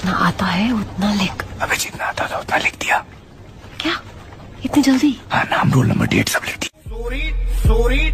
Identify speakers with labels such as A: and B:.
A: जितना आता है उतना लिख।
B: अबे जितना आता था उतना लिख दिया।
A: क्या इतनी जल्दी?
B: हाँ, नाम रोल नंबर डेट सब लिख दी।